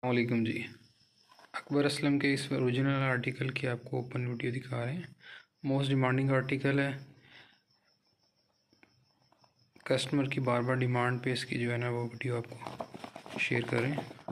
वालेकुम जी। अकबर असलम के इस ओरिजिनल आर्टिकल की आपको ओपन वीडियो दिखा रहे हैं। मोस्ट डिमांडिंग आर्टिकल है। कस्टमर की बार बार डिमांड पे इसकी जो है ना वो वीडियो आपको शेयर करें।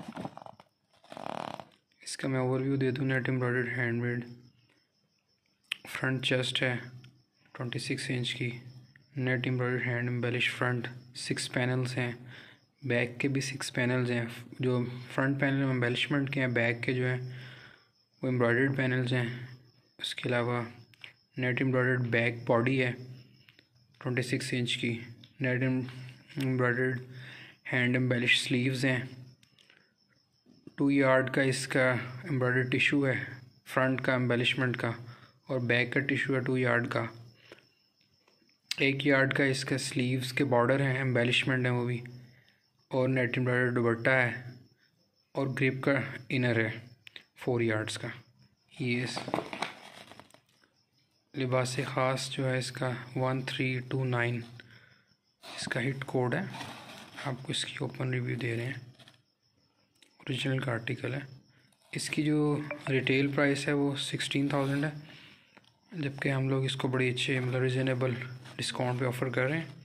इसका मैं ओवरव्यू दे दूँ। Net embroidered handmade front chest है 26 इंच की। Net embroidered hand embellish front 6 panels हैं। बैक के भी 6 पैनल्स हैं। जो फ्रंट पैनल एम्बेलिशमेंट के हैं, बैक के जो हैं वो एम्ब्रॉयडर्ड पैनल्स हैं। उसके अलावा नेट एम्ब्रॉयडर्ड बैक बॉडी है 26 इंच की। Net embroidered hand embellish sleeves हैं। 2 यार्ड का इसका एम्ब्रॉयडर्ड टिशू है फ्रंट का एम्बेलिशमेंट का, और बैक का टिशू है 2 यार्ड का। 1 यार्ड का इसका स्लीव्स के बॉर्डर हैं, एम्बेलिशमेंट है वो भी, और नेट एम्ब्रॉयडर्ड दुपट्टा है, और ग्रिप का इनर है 4 यार्ड्स का। ये लिबास ख़ास जो है इसका 1329 इसका हिट कोड है। आपको इसकी ओपन रिव्यू दे रहे हैं। ओरिजिनल का आर्टिकल है। इसकी जो रिटेल प्राइस है वो 16,000 है, जबकि हम लोग इसको बड़ी अच्छे मतलब रिजनेबल डिस्काउंट पे ऑफ़र कर रहे हैं।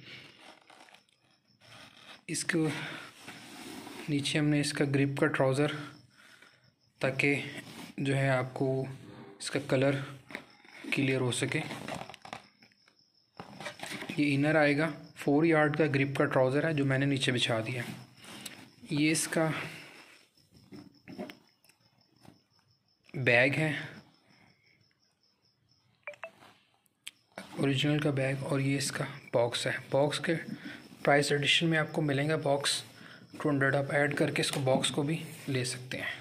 इसको नीचे हमने इसका ग्रिप का ट्राउज़र, ताकि जो है आपको इसका कलर क्लियर हो सके। ये इनर आएगा। 4 यार्ड का ग्रिप का ट्राउज़र है जो मैंने नीचे बिछा दिया। ये इसका बैग है, ओरिजिनल का बैग, और ये इसका बॉक्स है। बॉक्स के प्राइस एडिशन में आपको मिलेगा बॉक्स 200। आप ऐड करके इसको बॉक्स को भी ले सकते हैं।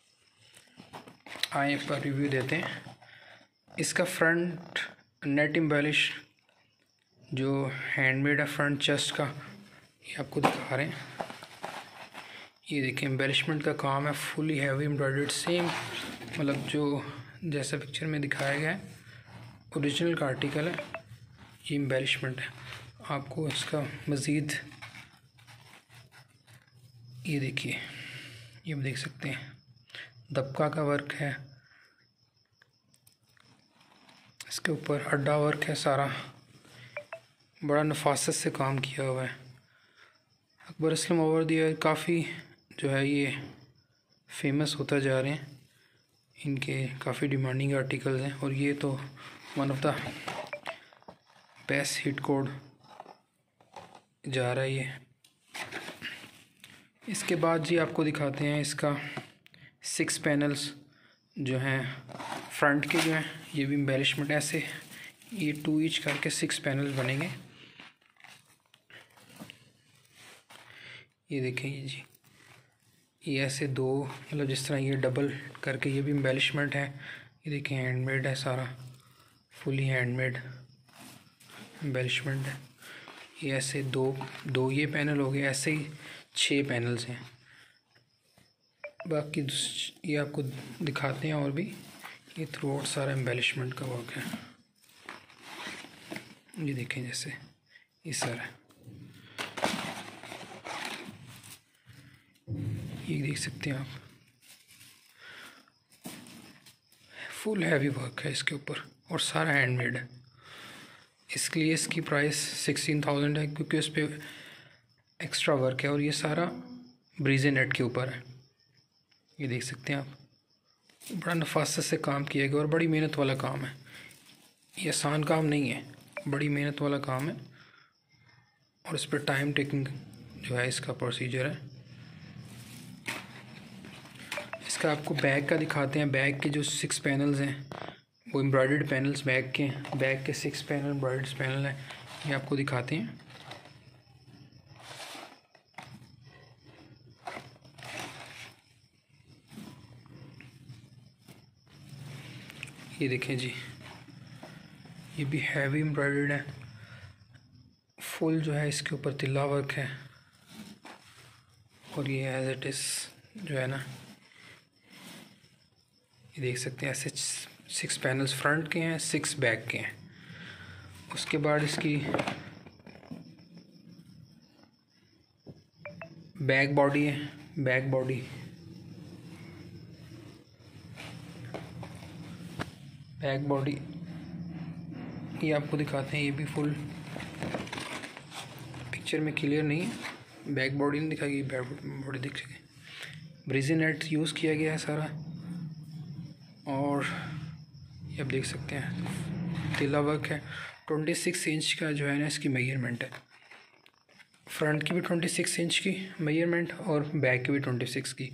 आए पर रिव्यू देते हैं। इसका फ्रंट नेट एम्बेलिश जो हैंडमेड है फ्रंट चेस्ट का, ये आपको दिखा रहे हैं। ये देखिए एम्बेलिशमेंट का काम है, फुली हैवी एम्ब्रॉयडर्ड, सेम मतलब जो जैसा पिक्चर में दिखाया गया है ओरिजिनल का आर्टिकल है। ये एम्बेलिशमेंट है। आपको इसका मज़ीद ये देखिए, ये देख सकते हैं दबका का वर्क है, इसके ऊपर अड्डा वर्क है सारा, बड़ा नफासत से काम किया हुआ है। Akbar Aslam over the year काफ़ी जो है ये फेमस होता जा रहे हैं। इनके काफ़ी डिमांडिंग आर्टिकल्स हैं, और ये तो one of the best hit code जा रहा है ये। इसके बाद जी आपको दिखाते हैं इसका 6 पैनल्स जो हैं फ्रंट के, जो हैं ये भी एम्बेलिशमेंट ऐसे, ये 2 ईच करके 6 पैनल्स बनेंगे। ये देखें जी, ये ऐसे 2 मतलब जिस तरह ये डबल करके, ये भी एम्बेलिशमेंट है। ये देखें हैंडमेड है सारा, फुली हैंडमेड एम्बेलिशमेंट है। ये ऐसे दो ये पैनल हो गए, ऐसे ही 6 पैनल्स हैं। बाकी ये आपको दिखाते हैं और भी। ये थ्रू आउट सारा एम्बेलिशमेंट का वर्क है। ये देखें जैसे ये सारा, ये देख सकते हैं आप, फुल हैवी वर्क है इसके ऊपर, और सारा हैंडमेड है। इसके लिए इसकी प्राइस 16,000 है, क्योंकि उस पर एक्स्ट्रा वर्क है, और ये सारा ब्रीजे नेट के ऊपर है। ये देख सकते हैं आप, बड़ा नफासत से काम किया गया और बड़ी मेहनत वाला काम है। ये आसान काम नहीं है, बड़ी मेहनत वाला काम है, और इस पर टाइम टेकिंग जो है इसका प्रोसीजर है। इसका आपको बैक का दिखाते हैं। बैक के जो 6 पैनल्स हैं वो एम्ब्रॉयडर्ड पैनल्स बैक के 6 पैनल एम्ब्रॉयडर्ड पैनल हैं। ये आपको दिखाते हैं। ये देखें जी, ये भी हैवी एम्ब्रॉयडर्ड है, फुल जो है इसके ऊपर तिल्ला वर्क है, और ये एज इट इज़ जो है ना, ये देख सकते हैं ऐसे 6 पैनल्स फ्रंट के हैं, 6 बैक के हैं। उसके बाद इसकी बैक बॉडी है। बैक बॉडी बैक बॉडी ये आपको दिखाते हैं, ये भी फुल पिक्चर में क्लियर नहीं है, बैक बॉडी नहीं दिखाएगी, बैक बॉडी दिख सके। ब्रिजी नेट यूज़ किया गया है सारा, और ये आप देख सकते हैं तिला वर्क है। 26 इंच का जो है ना इसकी मेजरमेंट है, फ्रंट की भी 26 इंच की मेजरमेंट और बैक की भी 26 की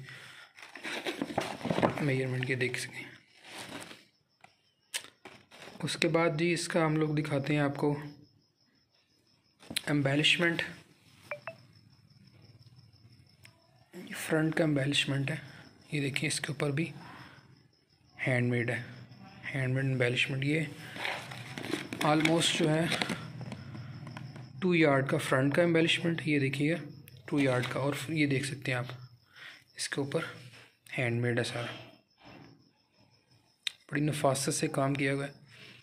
मेजरमेंट के देख सकें। उसके बाद जी इसका हम लोग दिखाते हैं आपको एम्बेलिशमेंट। फ्रंट का एम्बेलिशमेंट है, ये देखिए इसके ऊपर भी हैंडमेड है, हैंडमेड एम्बेलिशमेंट। ये ऑलमोस्ट जो है 2 यार्ड का फ्रंट का एम्बेलिशमेंट, ये देखिएगा 2 यार्ड का, और ये देख सकते हैं आप इसके ऊपर हैंडमेड है सारा, बड़ी नफासत से काम किया हुआ है।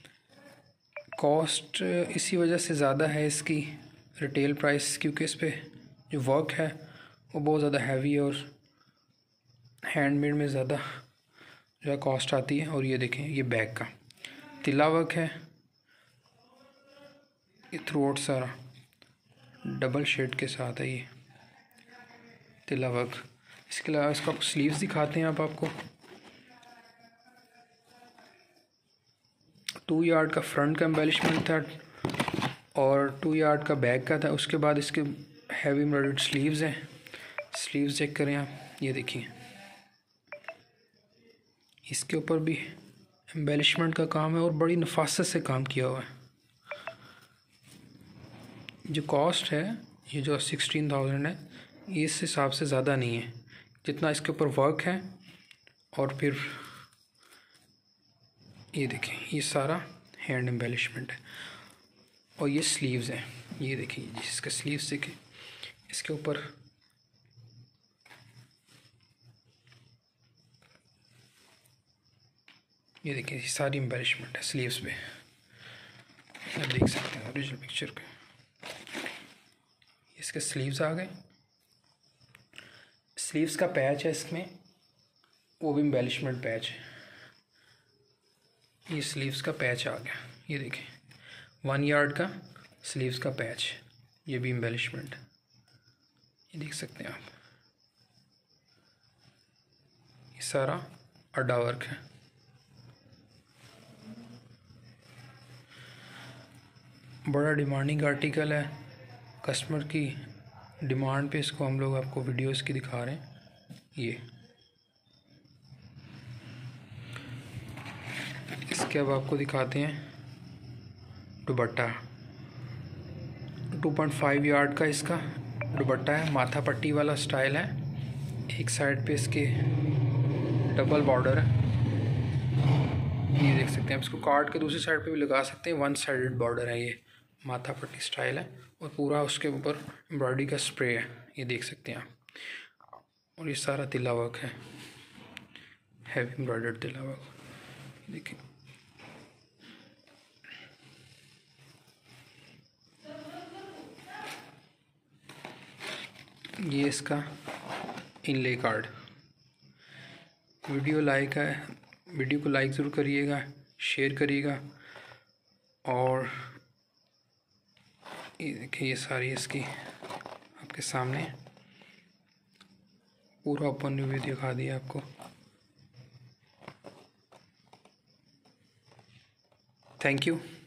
कॉस्ट इसी वजह से ज़्यादा है इसकी रिटेल प्राइस, क्योंकि इस पे जो वर्क है वो बहुत ज़्यादा हैवी है और हैंडमेड में ज़्यादा जो है कॉस्ट आती है। और ये देखें ये बैक का तिला वर्क है, ये थ्रू आउट सारा डबल शेड के साथ है ये तिला वर्क। इसके अलावा इसका स्लीव्स दिखाते हैं आपको। 2 यार्ड का फ्रंट का एम्बेलिशमेंट था और 2 यार्ड का बैक का था। उसके बाद इसके हैवी एम्ब्रॉयडर्ड स्लीव्स हैं, स्लीव्स चेक करें आप, ये देखिए इसके ऊपर भी एम्बेलिशमेंट का काम है और बड़ी नफासत से काम किया हुआ है। जो कॉस्ट है ये जो 16,000 है, ये इस हिसाब से ज़्यादा नहीं है जितना इसके ऊपर वर्क है। और फिर ये देखें ये सारा हैंड एम्बेलिशमेंट है, और ये स्लीव्स हैं, ये देखिए जिसके स्लीव्स देखें इसके ऊपर ये देखिए ये सारी एम्बेलिशमेंट है स्लीव्स पे, आप देख सकते हैं ओरिजिनल पिक्चर के। इसके स्लीव्स आ गए, स्लीव्स का पैच है इसमें, वो भी एम्बेलिशमेंट पैच है। ये स्लीव्स का पैच आ गया, ये देखें 1 यार्ड का स्लीव्स का पैच, ये भी एम्बेलिशमेंट है, ये देख सकते हैं आप। ये सारा अड्डा वर्क है। बड़ा डिमांडिंग आर्टिकल है, कस्टमर की डिमांड पे इसको हम लोग आपको वीडियोस की दिखा रहे हैं। ये इसके अब आपको दिखाते हैं दुपट्टा। 2.5 यार्ड का इसका दुपट्टा है, माथा पट्टी वाला स्टाइल है। एक साइड पे इसके डबल बॉर्डर है, ये देख सकते हैं। इसको कार्ड के दूसरी साइड पे भी लगा सकते हैं, 1 साइडेड बॉर्डर है, ये माथा पट्टी स्टाइल है और पूरा उसके ऊपर एम्ब्रॉयडरी का स्प्रे है, ये देख सकते हैं आप। और ये सारा तिला वर्क है, हैवी एम्ब्रॉयडर्ड तिला वर्क, देखिए। ये इसका इनले कार्ड। वीडियो को लाइक ज़रूर करिएगा, शेयर करिएगा। और ये देखिए ये सारी इसकी आपके सामने पूरा ओपन रिव्यू दिखा दिया आपको। Thank you.